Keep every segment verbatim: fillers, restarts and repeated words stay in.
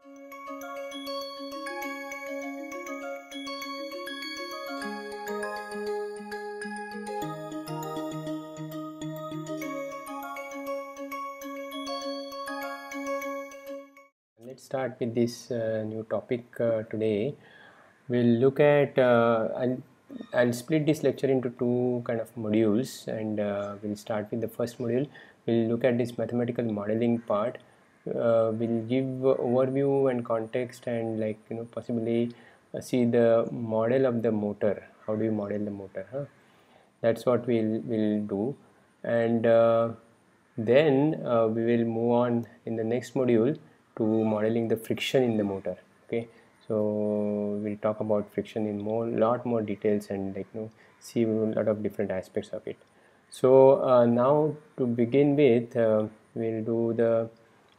Let's start with this uh, new topic uh, today. We'll look at, uh, I'll, I'll split this lecture into two kind of modules, and uh, we'll start with the first module. We'll look at this mathematical modeling part. Uh, we'll give overview and context, and like you know possibly uh, see the model of the motor. How do you model the motor? Huh? That's what we'll will do, and uh, then uh, we will move on in the next module to modeling the friction in the motor. Okay, so we'll talk about friction in more lot more details and like you know see a lot of different aspects of it. So uh, now to begin with, uh, we'll do the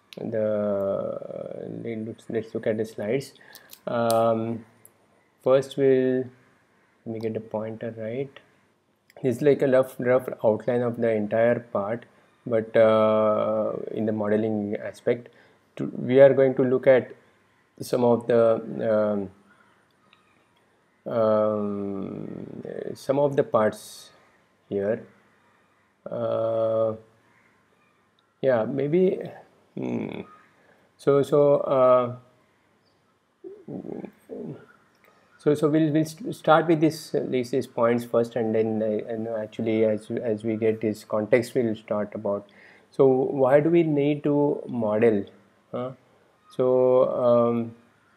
the let's, let's look at the slides. Um, first we'll let me get the pointer right. It's like a rough rough outline of the entire part, but uh, in the modeling aspect to, we are going to look at some of the um, um, some of the parts here. Uh, yeah, maybe hmm. so so uh, So, so we'll, we'll start with this uh, these, these points first, and then uh, and actually as as we get this context, we'll start about. So, why do we need to model? Huh? So, um,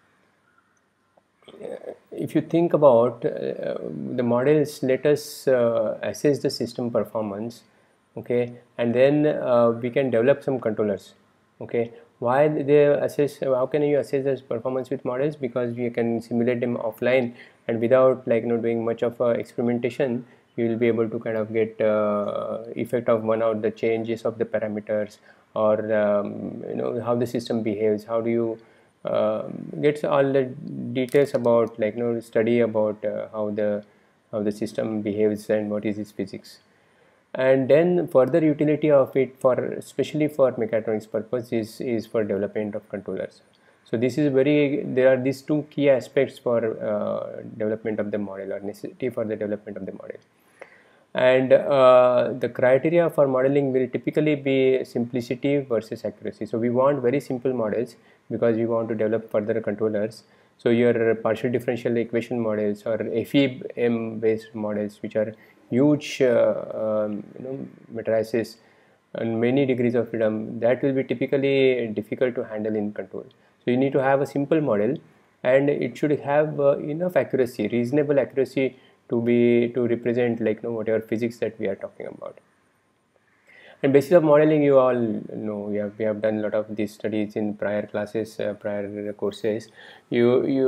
if you think about uh, the models, let us uh, assess the system performance, okay, and then uh, we can develop some controllers. Okay, why they assess, how can you assess this performance with models? Because you can simulate them offline, and without like you know doing much of uh, experimentation, you will be able to kind of get uh, effect of one out the changes of the parameters, or um, you know how the system behaves. How do you uh, gets all the details about like you know study about uh, how the how the system behaves and what is its physics. And then further utility of it for especially for mechatronics purpose is, is for development of controllers. So this is very, there are these two key aspects for uh, development of the model, or necessity for the development of the model. And uh, the criteria for modeling will typically be simplicity versus accuracy. So we want very simple models because we want to develop further controllers. So your partial differential equation models or F E M based models, which are huge uh, um, you know matrices and many degrees of freedom, that will be typically difficult to handle in control. So you need to have a simple model, and it should have uh, enough accuracy, reasonable accuracy, to be to represent like you know whatever physics that we are talking about. And basis of modeling, you all know, we have we have done a lot of these studies in prior classes, uh, prior courses. You you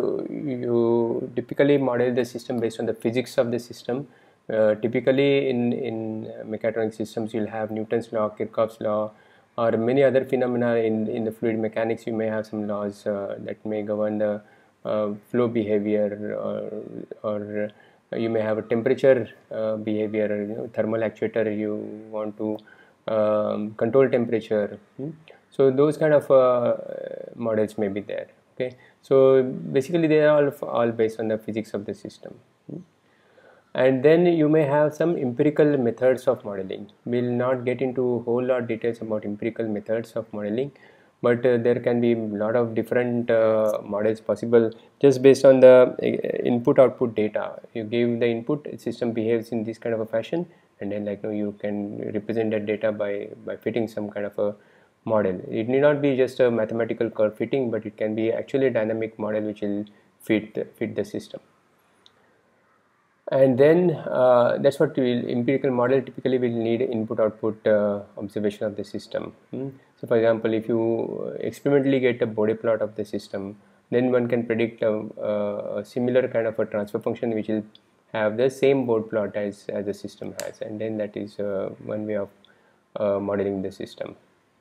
you typically model the system based on the physics of the system. Uh, typically, in in mechatronic systems, you'll have Newton's law, Kirchhoff's law, or many other phenomena. In in the fluid mechanics, you may have some laws uh, that may govern the uh, flow behavior, or, or you may have a temperature uh, behavior, you know, thermal actuator. You want to um, control temperature. Hmm? So those kind of uh, models may be there. Okay, so basically they are all all based on the physics of the system. Hmm? And then you may have some empirical methods of modeling. We'll not get into a whole lot details about empirical methods of modeling, but uh, there can be a lot of different uh, models possible just based on the uh, input output data. You give the input, system behaves in this kind of a fashion, and then like you know, you can represent that data by by fitting some kind of a model. It need not be just a mathematical curve fitting, but it can be actually a dynamic model which will fit fit the system. And then uh, that's what we'll, empirical model typically will need input output uh, observation of the system. Hmm? So for example, if you experimentally get a Bode plot of the system, then one can predict a, a similar kind of a transfer function which will have the same Bode plot as, as the system has, and then that is uh, one way of uh, modeling the system.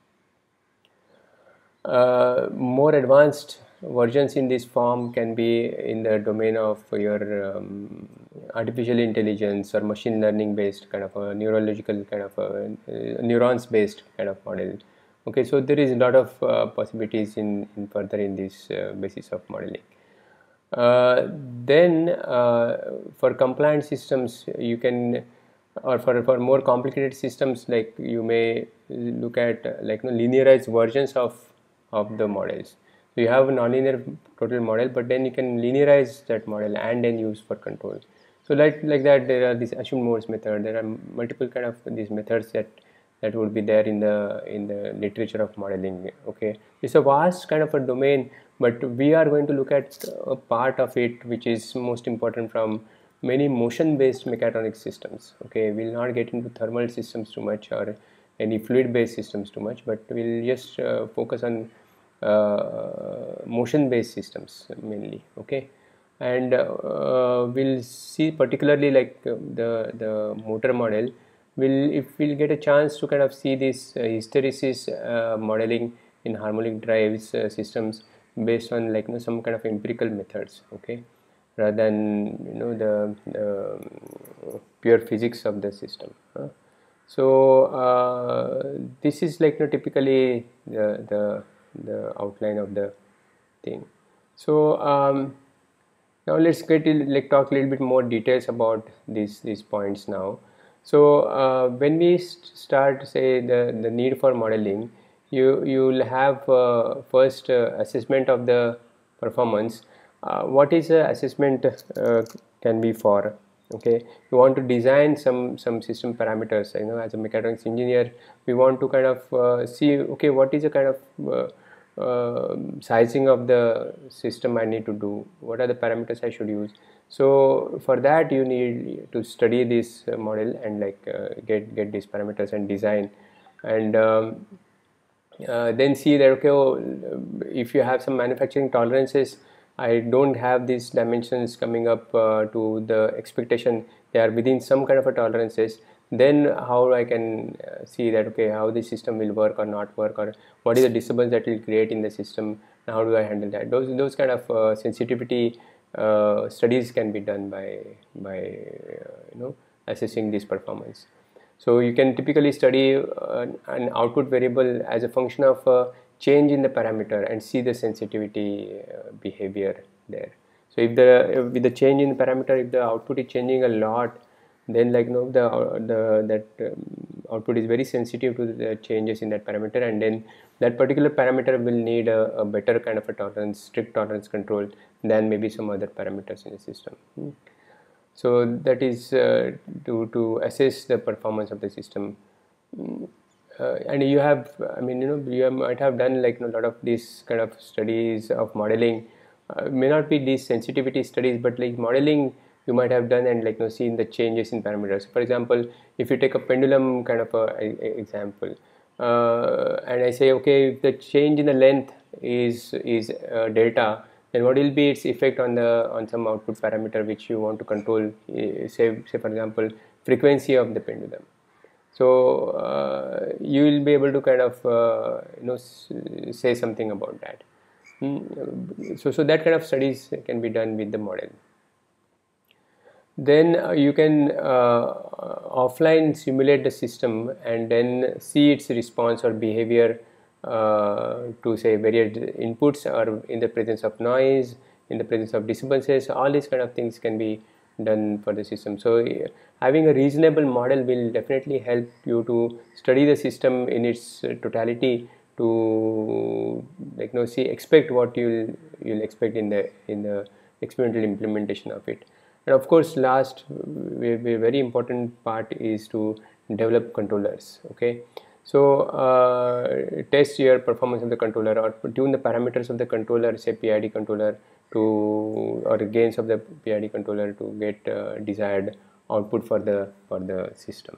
Uh, more advanced versions in this form can be in the domain of your um, artificial intelligence or machine learning based kind of a neurological kind of a uh, neurons based kind of model, Okay, so there is a lot of uh, possibilities in, in further in this uh, basis of modeling. Uh, then uh, for compliant systems you can, or for, for more complicated systems, like you may look at uh, like you know, linearized versions of of the models. So you have a nonlinear total model, but then you can linearize that model and then use for control. So like like that, there are these assumed modes method. There are multiple kind of these methods that that would be there in the in the literature of modeling. Okay, it's a vast kind of a domain, but we are going to look at a part of it which is most important from many motion based mechatronic systems. Okay, we'll not get into thermal systems too much or any fluid based systems too much, but we'll just uh, focus on uh, motion based systems mainly. Okay, and uh, we'll see particularly like uh, the the motor model. We'll, if we'll get a chance to kind of see this uh, hysteresis uh, modeling in harmonic drives uh, systems based on like you know some kind of empirical methods, okay, rather than you know the, the um, pure physics of the system. Huh? So uh, this is like you know, typically the, the the outline of the thing. So um, now let's get to, like talk a little bit more details about these these points now. So uh, when we st start say the the need for modeling, you you will have uh, first uh, assessment of the performance. Uh, what is the assessment uh, can be for? Okay, you want to design some some system parameters. You know, as a mechatronics engineer, we want to kind of uh, see, okay, what is the kind of uh, uh, sizing of the system I need to do, what are the parameters I should use. So for that you need to study this uh, model and like uh, get get these parameters and design, and um, uh, then see that okay, oh, if you have some manufacturing tolerances, I don't have these dimensions coming up uh, to the expectation, they are within some kind of a tolerances, then how I can uh, see that okay, how the system will work or not work, or what is the disturbance that will create in the system, and how do I handle that. Those those kind of uh, sensitivity uh, studies can be done by by uh, you know assessing this performance. So you can typically study uh, an output variable as a function of a change in the parameter and see the sensitivity uh, behavior there. So if the if with the change in the parameter, if the output is changing a lot, then like you know the the that um, output is very sensitive to the changes in that parameter, and then that particular parameter will need a, a better kind of a tolerance, strict tolerance control than maybe some other parameters in the system. Hmm. So that is uh, to, to assess the performance of the system. Mm, uh, and you have, I mean, you know, you have, might have done like you know, a lot of these kind of studies of modeling. Uh, may not be these sensitivity studies, but like modeling you might have done and like you know seen the changes in parameters. For example, if you take a pendulum kind of a, a, a example, uh, and I say okay, if the change in the length is is uh, delta, then what will be its effect on the on some output parameter which you want to control, uh, say say for example frequency of the pendulum. So uh, you will be able to kind of uh, you know say something about that. Mm, so so that kind of studies can be done with the model. Then uh, you can uh, offline simulate the system and then see its response or behavior uh, to say various inputs, or in the presence of noise, in the presence of disturbances. All these kind of things can be done for the system. So uh, having a reasonable model will definitely help you to study the system in its uh, totality, to like you know see expect what you'll you'll expect in the in the experimental implementation of it. And of course, last very important part is to develop controllers. Okay, so uh, test your performance of the controller or tune the parameters of the controller, say P I D controller, to or gains of the P I D controller to get uh, desired output for the for the system.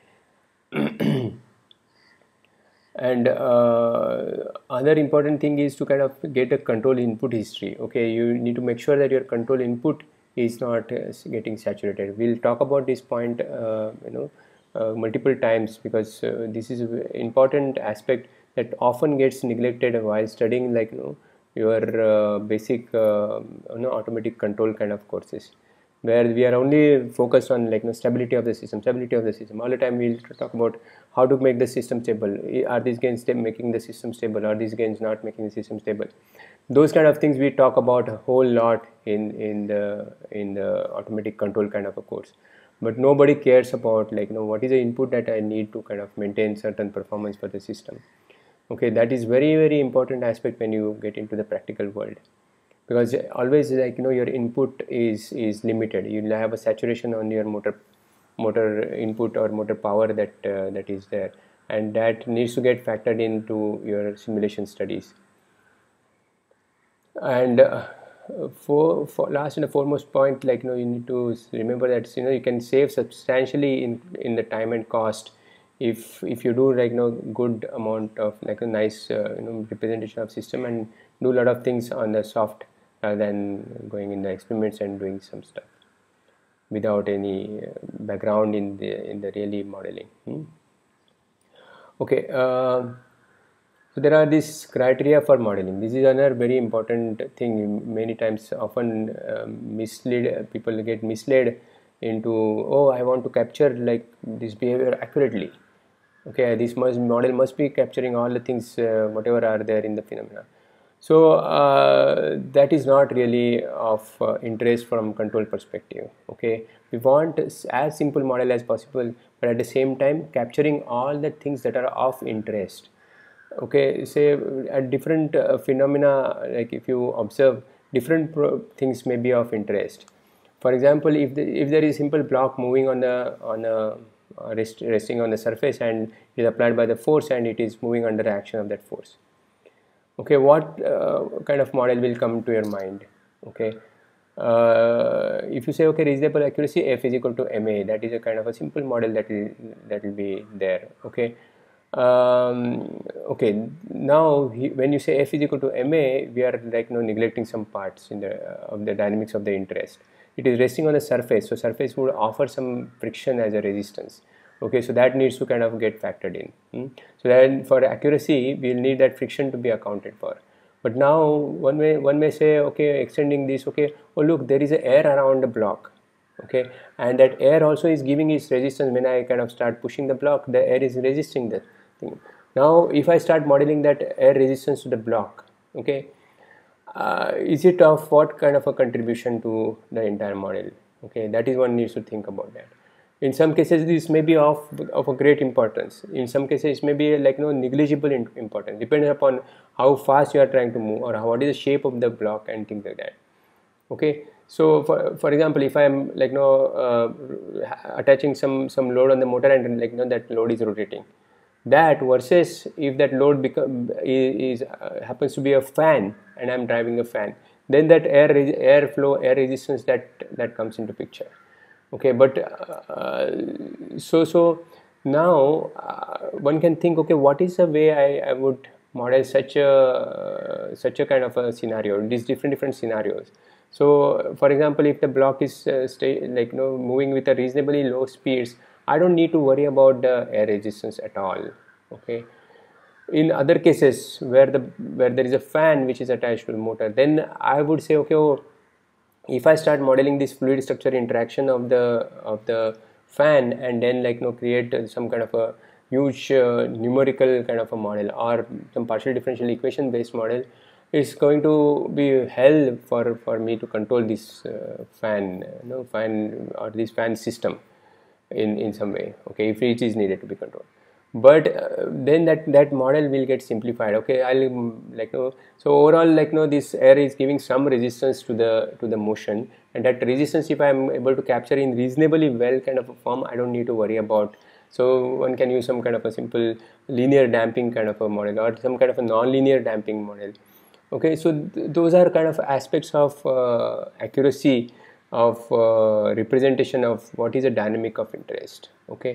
And uh, other important thing is to kind of get a control input history. Okay, you need to make sure that your control input is not uh, getting saturated. We'll talk about this point uh, you know uh, multiple times, because uh, this is an important aspect that often gets neglected while studying like you know your uh, basic uh, you know automatic control kind of courses. where we are only focused on like you know, stability of the system, stability of the system. All the time we'll talk about how to make the system stable. Are these gains making the system stable? Are these gains not making the system stable? Those kind of things we talk about a whole lot in in the in the automatic control kind of a course. But nobody cares about like you know what is the input that I need to kind of maintain certain performance for the system. Okay, that is very very important aspect when you get into the practical world, because always like you know your input is is limited. You'll have a saturation on your motor motor input or motor power that uh, that is there, and that needs to get factored into your simulation studies. And uh, for, for last and the foremost point, like you know you need to remember that you know you can save substantially in in the time and cost if if you do like you know good amount of like a nice uh, you know representation of system and do a lot of things on the soft rather than going in the experiments and doing some stuff without any uh, background in the in the really modeling. hmm? Okay, uh, so there are these criteria for modeling. This is another very important thing. Many times often um, mislead people get misled into, oh, I want to capture like this behavior accurately. Okay, this must model must be capturing all the things uh, whatever are there in the phenomena. So uh, that is not really of uh, interest from control perspective. Okay, we want as simple model as possible, but at the same time capturing all the things that are of interest. Okay, say at different uh, phenomena, like if you observe different things may be of interest. For example, if the, if there is simple block moving on the on a uh, rest, resting on the surface and it is applied by the force and it is moving under the action of that force. Okay, what uh, kind of model will come to your mind? Okay, uh, if you say okay, reasonable accuracy F is equal to M A, that is a kind of a simple model that will that will be there. Okay. Um, okay, now he, when you say F is equal to M A, we are like you know neglecting some parts in the uh, of the dynamics of the interest. It is resting on the surface, so surface would offer some friction as a resistance. Okay, so that needs to kind of get factored in. Hmm? So then for accuracy, we'll need that friction to be accounted for. But now one may one may say, okay, extending this, okay, oh look, there is a air around the block. Okay, and that air also is giving its resistance. When I kind of start pushing the block, the air is resisting the thing. Now if I start modeling that air resistance to the block, okay, uh, is it of what kind of a contribution to the entire model? Okay, that is one needs to think about that. In some cases this may be of of a great importance. In some cases it may be like you know negligible importance, depending upon how fast you are trying to move or how, what is the shape of the block and things like that. Okay, so for for example, if I am like you know uh, attaching some some load on the motor and like you know that load is rotating, that versus if that load become is, is uh, happens to be a fan and I am driving a fan, then that air air flow air resistance that that comes into picture. Okay, but uh, so so now uh, one can think, okay, what is the way I, I would model such a uh, such a kind of a scenario, these different different scenarios. So for example, if the block is uh, stay like you know moving with a reasonably low speeds, I don't need to worry about the air resistance at all. Okay, in other cases where the where there is a fan which is attached to the motor, then I would say, okay, oh, if I start modeling this fluid structure interaction of the of the fan and then like you know create some kind of a huge uh, numerical kind of a model or some partial differential equation based model, it's going to be hell for for me to control this uh, fan you know fan or this fan system in in some way. Okay, if it is needed to be controlled, but uh, then that that model will get simplified. Okay, I'll um, like you know, so overall like you know this air is giving some resistance to the to the motion, and that resistance if I am able to capture in reasonably well kind of a form, I don't need to worry about. So one can use some kind of a simple linear damping kind of a model or some kind of a non-linear damping model. Okay, so th those are kind of aspects of uh, accuracy of uh, representation of what is a dynamic of interest. Okay,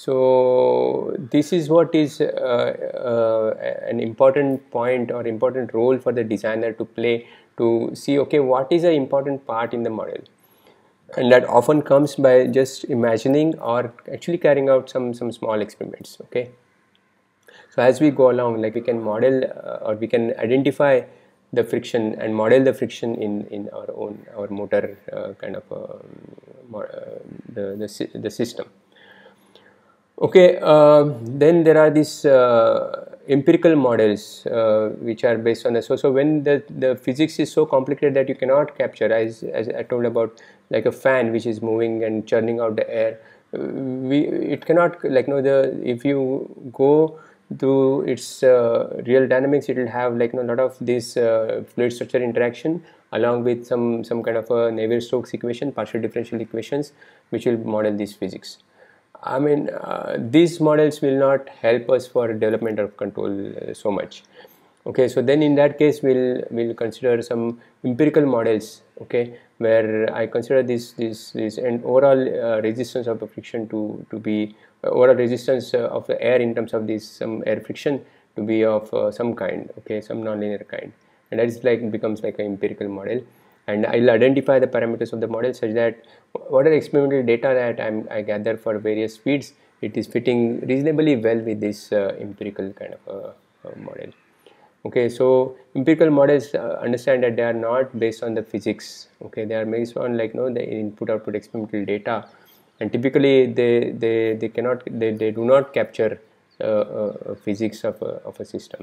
so this is what is uh, uh, an important point or important role for the designer to play, to see, okay, what is an important part in the model, and that often comes by just imagining or actually carrying out some some small experiments. Okay, so as we go along, like we can model uh, or we can identify the friction and model the friction in in our own our motor uh, kind of uh, uh, the, the the system. Okay, uh, then there are these uh, empirical models uh, which are based on the so so when the the physics is so complicated that you cannot capture, as as I told about, like a fan which is moving and churning out the air, we it cannot, like, no, the if you go to its uh, real dynamics, it will have, like, no, a lot of this uh, fluid structure interaction along with some some kind of a Navier-Stokes equation, partial differential equations, which will model this physics. I mean, uh, these models will not help us for development of control uh, so much. Okay, so then in that case, we'll we'll consider some empirical models. Okay, where I consider this this this and overall uh, resistance of the friction to to be uh, overall resistance uh, of the air in terms of this some air friction to be of uh, some kind. Okay, some nonlinear kind, and that is like becomes like an empirical model. And I'll identify the parameters of the model such that whatever experimental data that I'm, I gather for various speeds, it is fitting reasonably well with this uh, empirical kind of a, a model. Okay, so empirical models uh, understand that they are not based on the physics. Okay, they are based on, like, no, the input-output experimental data, and typically they they they cannot they, they do not capture uh, uh, physics of a, of a system.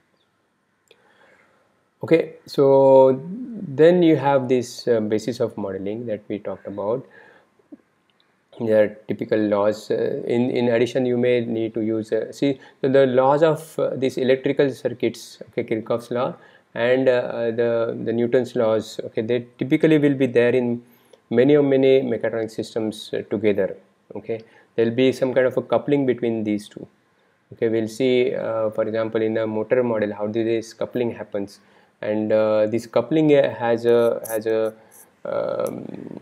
Okay, so then you have this uh, basis of modeling that we talked about. There are typical laws. Uh, in in addition, you may need to use uh, see so the laws of uh, these electrical circuits. Okay, Kirchhoff's law and uh, the the Newton's laws. Okay, they typically will be there in many or many mechatronic systems uh, together. Okay, there will be some kind of a coupling between these two. Okay, we'll see, uh, for example, in a motor model how this coupling happens, and uh, this coupling has a has a um,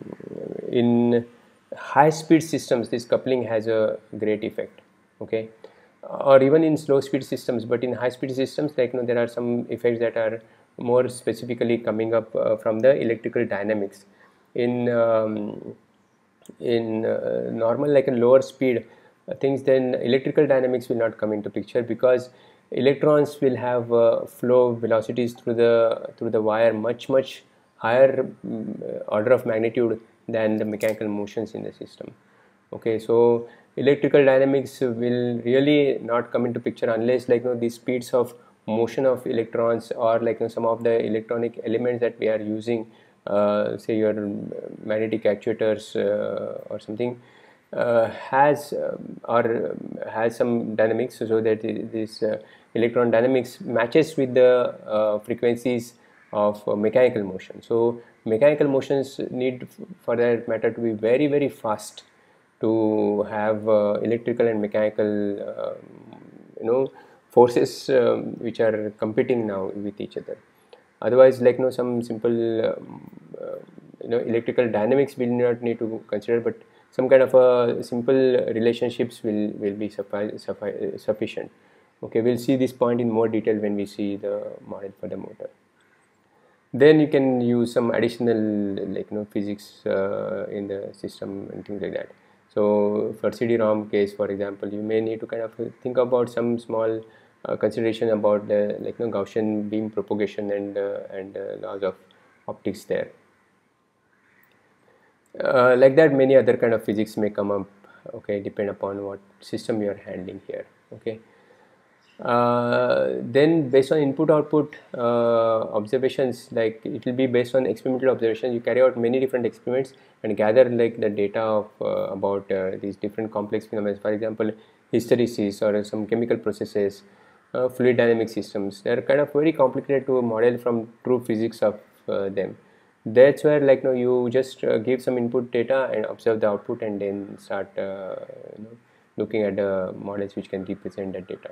in high speed systems, this coupling has a great effect. Okay, or even in slow speed systems, but in high speed systems, like, you know, there are some effects that are more specifically coming up uh, from the electrical dynamics. In um, in uh, normal, like a lower speed uh, things, then electrical dynamics will not come into picture, because electrons will have uh, flow velocities through the through the wire much much higher um, order of magnitude than the mechanical motions in the system. Okay, so electrical dynamics will really not come into picture unless, like, you know, these speeds of motion of electrons, or, like, you know, some of the electronic elements that we are using, uh, say your magnetic actuators uh, or something, uh, has um, or um, has some dynamics, so that this uh, electron dynamics matches with the uh, frequencies of uh, mechanical motion. So mechanical motions need, for that matter, to be very very fast to have uh, electrical and mechanical uh, you know forces um, which are competing now with each other. Otherwise, like, you know, some simple um, uh, you know electrical dynamics will not need to consider, but some kind of a simple relationships will will be suffi suffi sufficient. Okay, we'll see this point in more detail when we see the model for the motor. Then you can use some additional, like, you know, physics uh, in the system and things like that. So for C D ROM case, for example, you may need to kind of think about some small uh, consideration about the, like, you know, Gaussian beam propagation and uh, and uh, laws of optics there. Uh, like that, many other kind of physics may come up. Okay, depend upon what system you are handling here. Okay. Uh, then based on input output uh, observations, like, it will be based on experimental observations. You carry out many different experiments and gather, like, the data of uh, about uh, these different complex phenomena, for example hysteresis or some chemical processes, uh, fluid dynamic systems. They are kind of very complicated to model from true physics of uh, them. That's where, like, you know, you just uh, give some input data and observe the output, and then start uh, you know, looking at the models which can represent that data.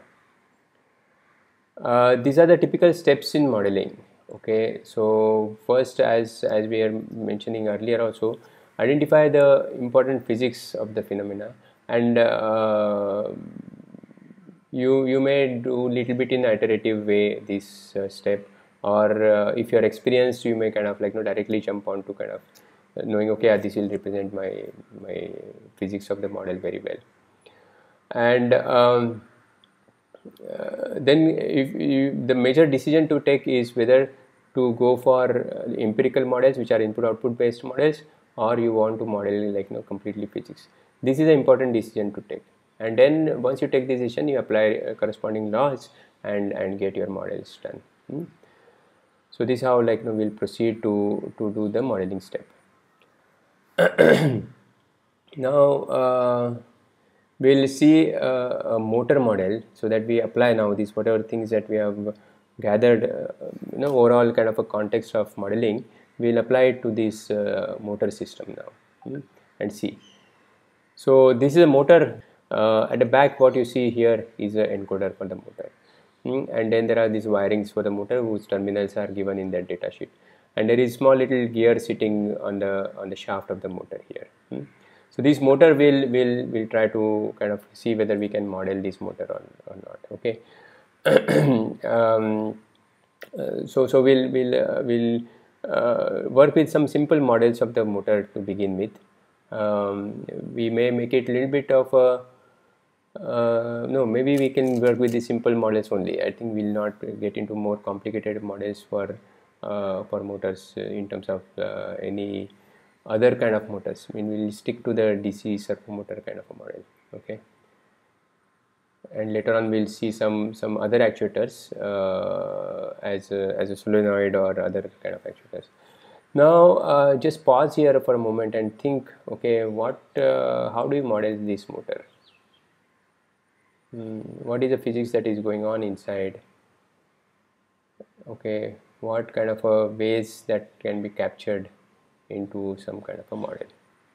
Uh, these are the typical steps in modeling. Okay, so first, as as we are mentioning earlier also, identify the important physics of the phenomena, and uh, you you may do little bit in iterative way this uh, step, or uh, if you are experienced, you may kind of, like, you know, directly jump on to kind of knowing, okay, yeah, this will represent my my physics of the model very well. And um, uh, then if you, the major decision to take is whether to go for uh, empirical models, which are input output based models, or you want to model like you know completely physics. This is an important decision to take, and then once you take this decision, you apply uh, corresponding laws and and get your models done. Hmm? So this is how like you know, we'll proceed to to do the modeling step. Now uh, we'll see a, a motor model, so that we apply now these whatever things that we have gathered, uh, you know overall kind of a context of modeling. We'll apply it to this uh, motor system now, hmm, and see. So this is a motor. Uh, at the back, what you see here is an encoder for the motor, hmm, and then there are these wirings for the motor whose terminals are given in that data sheet, and there is small little gear sitting on the on the shaft of the motor here. Hmm. So this motor will will will try to kind of see whether we can model this motor or, or not. Okay. um, uh, so so we'll we'll uh, we'll uh, work with some simple models of the motor to begin with. Um, we may make it a little bit of a uh, no, maybe we can work with the simple models only. I think we'll not get into more complicated models for uh, for motors uh, in terms of uh, any other kind of motors. I mean, we'll stick to the D C servo motor kind of a model. Okay, and later on we'll see some some other actuators uh, as a, as a solenoid or other kind of actuators. Now uh, just pause here for a moment and think, okay, what uh, how do you model this motor? Hmm, what is the physics that is going on inside? Okay, what kind of a ways that can be captured into some kind of a model?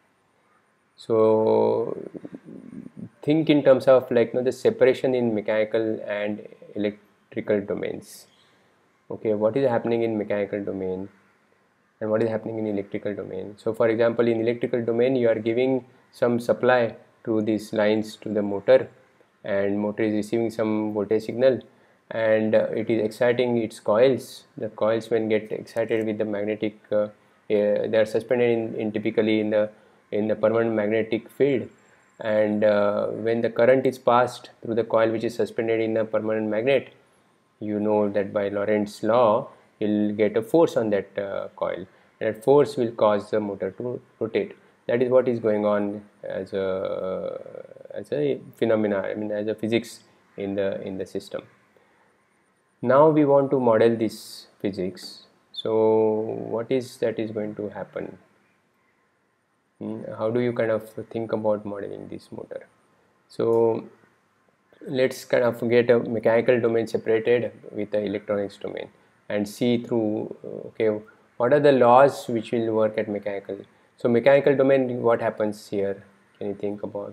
So think in terms of like you know, the separation in mechanical and electrical domains. Okay, what is happening in mechanical domain and what is happening in electrical domain? So for example, in electrical domain, you are giving some supply to these lines to the motor, and motor is receiving some voltage signal, and uh, it is exciting its coils. The coils, when get excited with the magnetic, uh, uh, they are suspended in, in typically in the in the permanent magnetic field, and uh, when the current is passed through the coil which is suspended in a permanent magnet, you know that by Lorentz law you'll get a force on that uh, coil, and that force will cause the motor to rotate. That is what is going on as a as a phenomena, I mean as a physics in the in the system. Now we want to model this physics. So what is that is going to happen? How do you kind of think about modeling this motor? So let's kind of get a mechanical domain separated with the electronics domain and see through, okay, what are the laws which will work at mechanical. So mechanical domain, what happens here? Can you think about?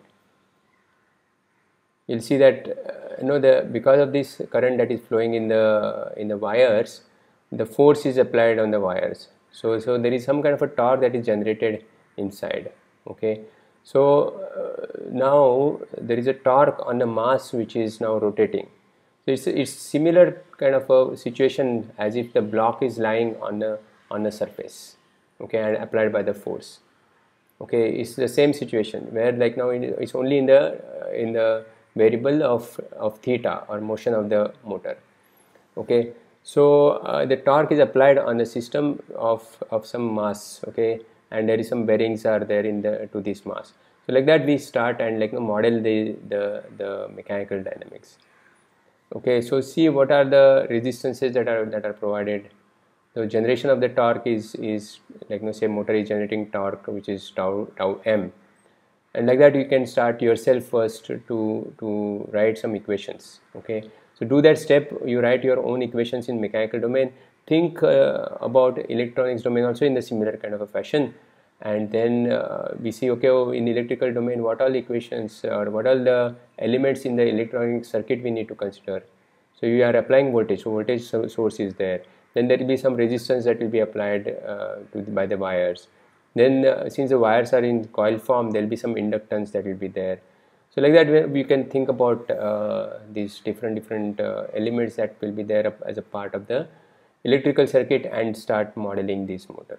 You'll see that uh, you know the because of this current that is flowing in the in the wires, the force is applied on the wires. So so there is some kind of a torque that is generated inside. Okay, so uh, now there is a torque on the mass which is now rotating. So it's it's similar kind of a situation as if the block is lying on the on the surface, okay, and applied by the force. Okay, it's the same situation where like now it's only in the uh, in the variable of of theta or motion of the motor. Okay, so uh, the torque is applied on the system of of some mass. Okay, and there is some bearings are there in the to this mass. So like that we start and like you know, model the the the mechanical dynamics. Okay, so see what are the resistances that are that are provided. The generation of the torque is is like you know, say motor is generating torque which is tau tau m, and like that you can start yourself first to to write some equations. Okay, so do that step, you write your own equations in mechanical domain. Think uh, about electronics domain also in the similar kind of a fashion, and then uh, we see, okay, oh, in electrical domain what all equations or what all the elements in the electronic circuit we need to consider. So you are applying voltage, so voltage source is there, then there will be some resistance that will be applied uh, to the, by the wires. Then uh, since the wires are in coil form, there will be some inductance that will be there. So like that we can think about uh, these different different uh, elements that will be there as a part of the electrical circuit and start modeling this motor.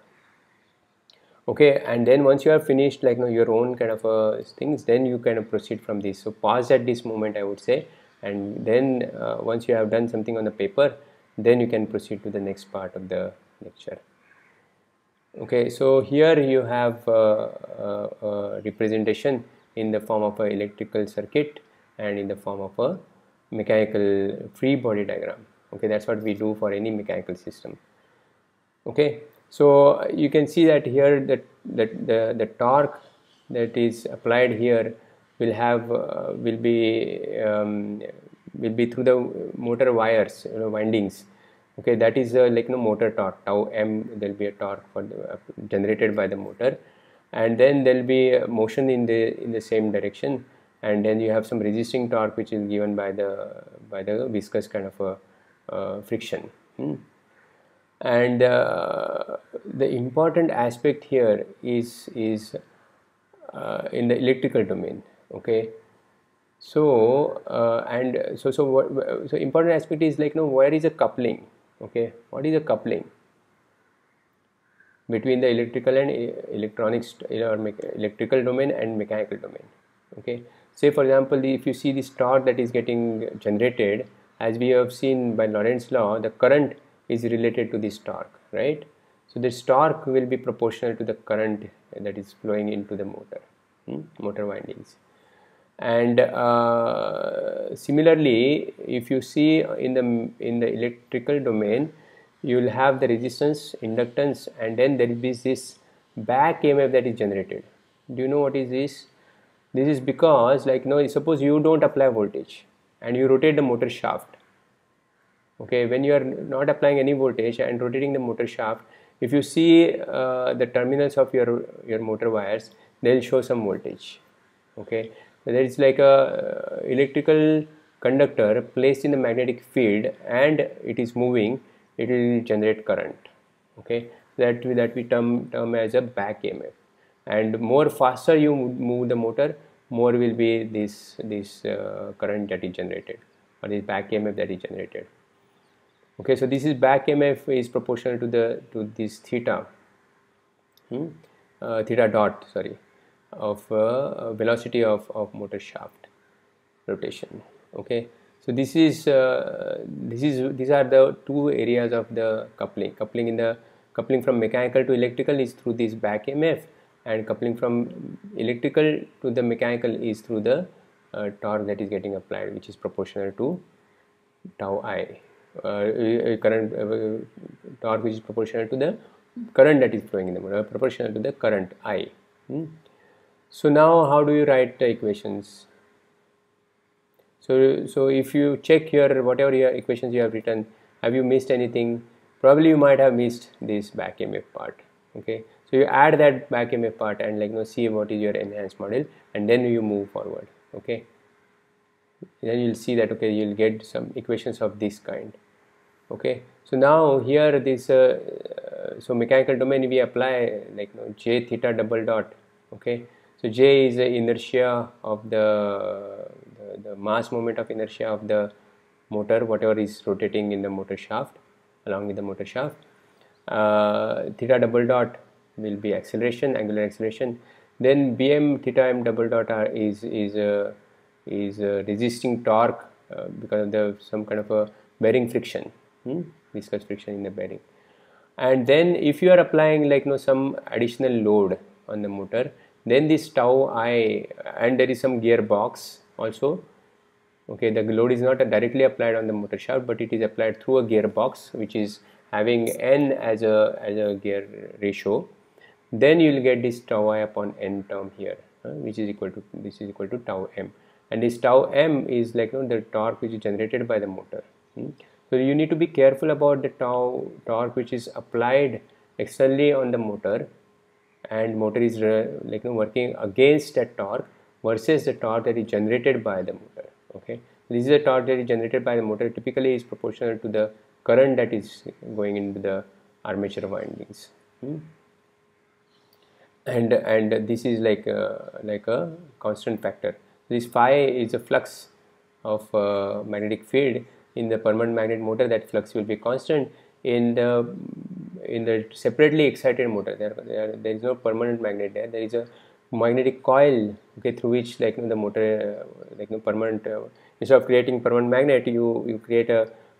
Okay, and then once you have finished like you know, your own kind of uh, things, then you kind of proceed from this. So pause at this moment, I would say, and then uh, once you have done something on the paper, then you can proceed to the next part of the lecture. Okay, so here you have uh, uh, uh, representation in the form of an electrical circuit and in the form of a mechanical free body diagram. Okay, that's what we do for any mechanical system. Okay, so you can see that here that that the, the torque that is applied here will have uh, will be um, will be through the motor wires, you know, windings. Okay, that is uh, like no motor torque, tau m. There will be a torque for the, uh, generated by the motor, and then there will be motion in the in the same direction, and then you have some resisting torque which is given by the by the viscous kind of a uh, friction. Hmm. And uh, the important aspect here is is uh, in the electrical domain. Okay, so uh, and so so what so important aspect is like, you know, where is a coupling. Okay, what is a coupling between the electrical and electronics or electrical domain and mechanical domain. Okay, say for example, if you see this torque that is getting generated, as we have seen by Lorentz law, the current is related to this torque, right? So this torque will be proportional to the current that is flowing into the motor, hmm? motor windings. And uh, similarly, if you see in the in the electrical domain, you will have the resistance, inductance, and then there will be this back E M F that is generated. Do you know what is this? This is because, like, you know, suppose you don't apply voltage and you rotate the motor shaft. Okay, when you are not applying any voltage and rotating the motor shaft, if you see uh, the terminals of your your motor wires, they will show some voltage. Okay, so there is like a uh, electrical conductor placed in the magnetic field and it is moving, it will generate current. Okay, that that we term term as a back E M F. And more faster you move the motor, more will be this this uh, current that is generated, or this back E M F that is generated. Okay, so this is back E M F is proportional to the to this theta, hmm? uh, theta dot, sorry, of uh, velocity of, of motor shaft rotation. Okay, so this is uh, this is these are the two areas of the coupling. Coupling in the coupling from mechanical to electrical is through this back E M F, and coupling from electrical to the mechanical is through the uh, torque that is getting applied, which is proportional to tau I. Uh, current uh, torque which is proportional to the current that is flowing in the motor, proportional to the current I. Hmm? So now how do you write the equations? So, so if you check here, whatever your equations you have written, have you missed anything? Probably you might have missed this back E M F part. Okay, so you add that back E M F part and, like, you know, see what is your enhanced model, and then you move forward. Okay, then you'll see that, okay, you'll get some equations of this kind. Okay, so now here this uh, uh, so mechanical domain we apply, like, you know, J theta double dot. Okay, so J is the inertia of the, the the mass moment of inertia of the motor, whatever is rotating in the motor shaft along with the motor shaft. Uh, theta double dot will be acceleration, angular acceleration. Then Bm theta m double dot are is is a is a resisting torque uh, because of the some kind of a bearing friction, hmm? viscous friction in the bearing. And then if you are applying, like, you know, some additional load on the motor, then this tau I, and there is some gearbox also. Okay, the load is not directly applied on the motor shaft, but it is applied through a gearbox which is having n as a as a gear ratio. Then you will get this tau I upon n term here, uh, which is equal to this is equal to tau m, and this tau m is, like, you know, the torque which is generated by the motor. Hmm? So you need to be careful about the tau torque which is applied externally on the motor, and motor is uh, like, you know, working against that torque versus the torque that is generated by the motor. Okay, this is the torque that is generated by the motor, typically is proportional to the current that is going into the armature windings. Hmm? and and this is like a, like a constant factor. This phi is a flux of uh, magnetic field in the permanent magnet motor. That flux will be constant. In the in the separately excited motor, there, there, there is no permanent magnet there. There is a magnetic coil, okay, through which, like, you know, the motor uh, like, you know, permanent uh, instead of creating permanent magnet, you you create a,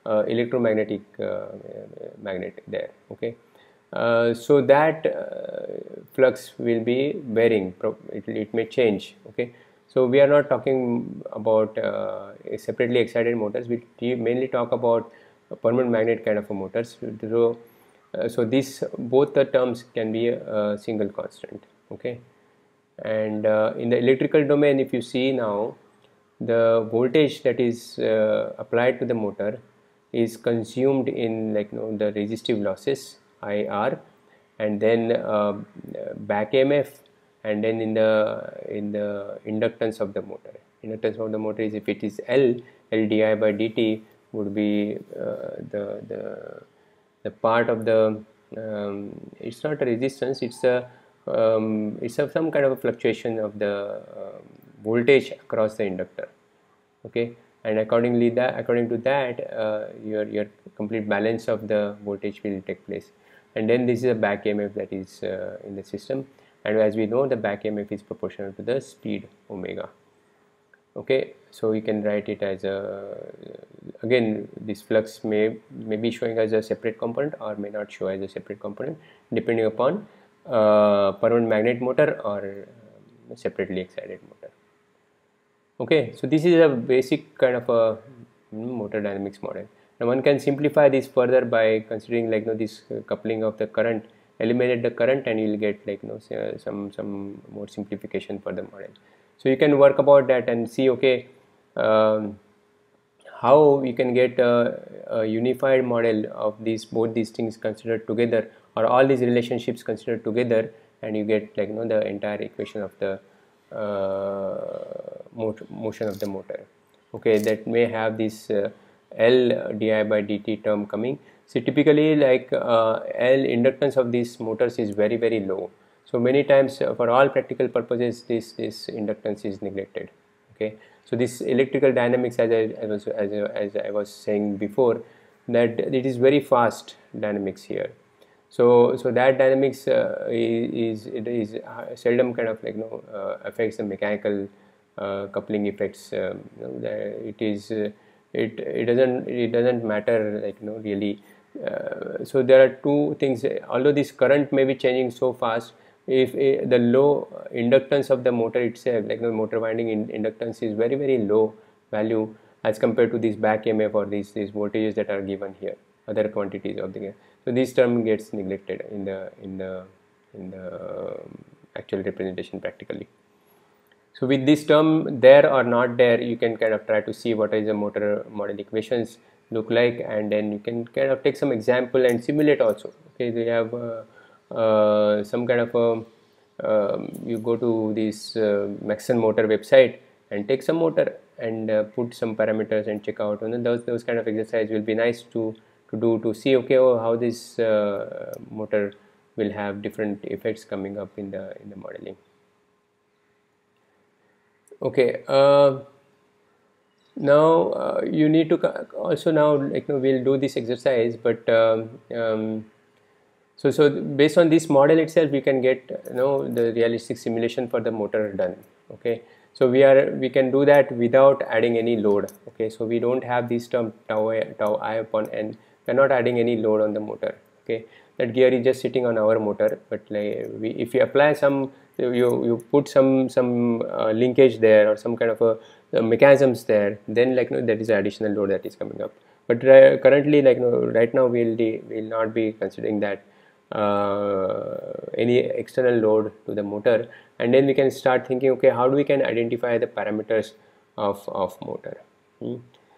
uh, electromagnetic uh, magnet there. Okay, uh, so that uh, flux will be varying, it, it may change. Okay, so we are not talking about uh, separately excited motors, we mainly talk about permanent magnet kind of a motors. So, uh, so these both the terms can be a single constant. Okay, and uh, in the electrical domain, if you see now, the voltage that is uh, applied to the motor is consumed in, like, you know, the resistive losses I R, and then uh, back E M F, and then in the in the inductance of the motor. Inductance of the motor is, if it is L, L di by dt would be uh, the the the part of the um, it's not a resistance, it's a um, it's a, some kind of a fluctuation of the uh, voltage across the inductor. Okay, and accordingly that according to that uh, your your complete balance of the voltage will take place. And then this is a back E M F that is uh, in the system, and as we know, the back E M F is proportional to the speed omega. Okay, so we can write it as a, again, this flux may may be showing as a separate component or may not show as a separate component, depending upon uh, permanent magnet motor or uh, separately excited motor. Okay, so this is a basic kind of a motor dynamics model. Now one can simplify this further by considering, like, you know, this coupling of the current, eliminate the current, and you will get, like, you know, some some more simplification for the model. So you can work about that and see, okay, um, how you can get a, a unified model of these both these things considered together, or all these relationships considered together, and you get, like, you know, the entire equation of the uh, motor, motion of the motor. Okay, that may have this uh, L di by dt term coming. So typically, like, uh, L inductance of these motors is very very low. So many times, uh, for all practical purposes, this this inductance is neglected. Okay, so this electrical dynamics, as I, as, as, as I was saying before, that it is very fast dynamics here. So so that dynamics uh, is it is uh, seldom kind of, like, you know, uh, affects the mechanical uh, coupling effects. Um, you know, the, it is uh, it it doesn't it doesn't matter, like, you know, really. Uh, so there are two things. Although this current may be changing so fast, if uh, the low inductance of the motor itself, like the motor winding in inductance, is very very low value as compared to this back E M F or these these voltages that are given here, other quantities of the. So this term gets neglected in the in the in the actual representation practically. So with this term there or not there, you can kind of try to see what is the motor model equations look like, and then you can kind of take some example and simulate also. Okay, they have uh, uh, some kind of a um, you go to this uh, Maxon motor website and take some motor and uh, put some parameters and check out, and then those those kind of exercise will be nice to to do to see, okay, oh, how this uh, motor will have different effects coming up in the in the modeling. Okay, uh, now uh, you need to also now, like, you know, we'll do this exercise, but um, um, so so based on this model itself, we can get, you know, the realistic simulation for the motor done. Okay, so we are we can do that without adding any load. Okay, so we don't have this term tau I, tau I upon n. We're not adding any load on the motor. Okay, that gear is just sitting on our motor, but like we, if you apply some, you you put some some uh, linkage there or some kind of a, a mechanisms there, then, like, you know, that is additional load that is coming up. But uh, currently, like, you know, right now we'll de, we'll not be considering that uh, any external load to the motor, and then we can start thinking, okay, how do we can identify the parameters of of motor. Hmm.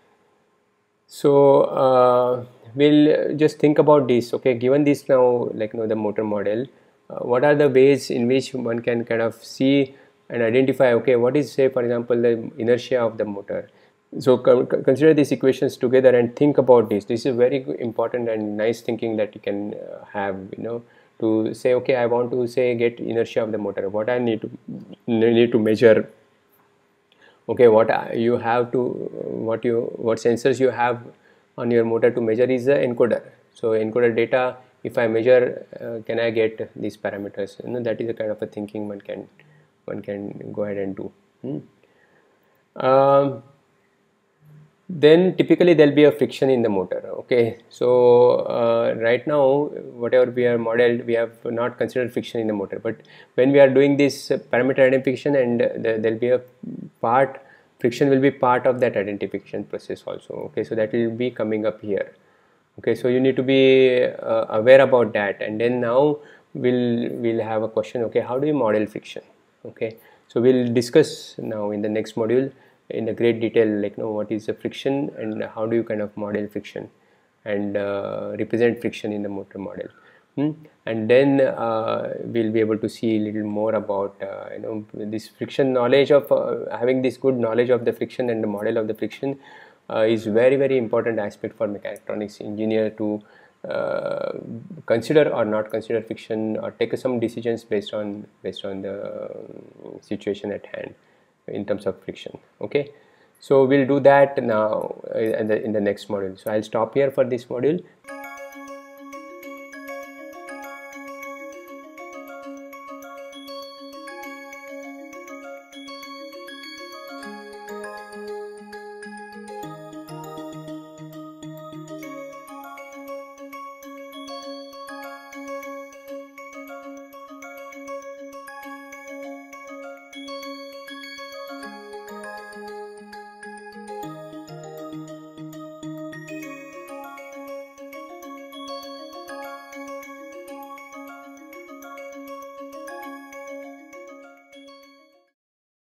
So uh, we'll just think about this. Okay, given this now, like, you know, the motor model, uh, what are the ways in which one can kind of see and identify, okay, what is, say, for example, the inertia of the motor. So consider these equations together and think about this. This is very important and nice thinking that you can uh, have, you know, to say, okay, I want to, say, get inertia of the motor. What I need to need to measure. Okay, what you have to what you what sensors you have on your motor to measure is the encoder. So encoder data, if I measure, uh, can I get these parameters? You know, that is a kind of a thinking one can one can go ahead and do. Hmm. Um, then typically there'll be a friction in the motor. Okay, so uh, right now whatever we are modeled, we have not considered friction in the motor, but when we are doing this parameter identification, and there, there'll be a part, friction will be part of that identification process also. Okay, so that will be coming up here. Okay, so you need to be uh, aware about that, and then now we'll we'll have a question. Okay, how do you model friction? Okay, so we'll discuss now in the next module in a great detail, like, you know, what is the friction and how do you kind of model friction and uh, represent friction in the motor model. Hmm? And then uh, we'll be able to see a little more about uh, you know, this friction knowledge of uh, having this good knowledge of the friction and the model of the friction uh, is very very important aspect for mechatronics engineer to uh, consider or not consider friction, or take some decisions based on based on the situation at hand in terms of friction. Okay, so we'll do that now in the, in the next module. So I'll stop here for this module.